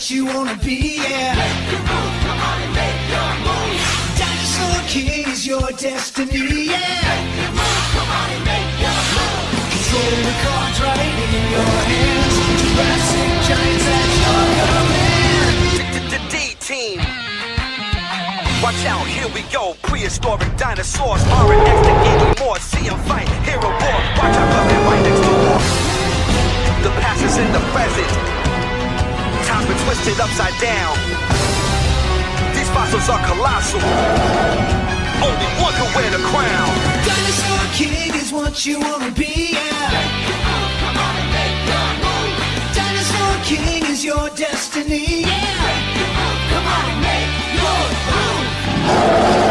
what you wanna be, yeah. Make your move, come on and make your move. Dinosaur King is your destiny, yeah. Make your move, come on and make your move. Control the cards right in your hands. Jurassic giants at your command. The D-Team. Watch out, here we go. Prehistoric dinosaurs are an extinct anymore. See them fight, hear a roar. Watch out, coming right next door. The past is in the present. Time's been twisted upside down. These fossils are colossal. Only one can wear the crown. Dinosaur King is what you wanna be, yeah. Make your move, come on and make your move. Dinosaur King is your destiny, yeah. Make your move, come on and make your move.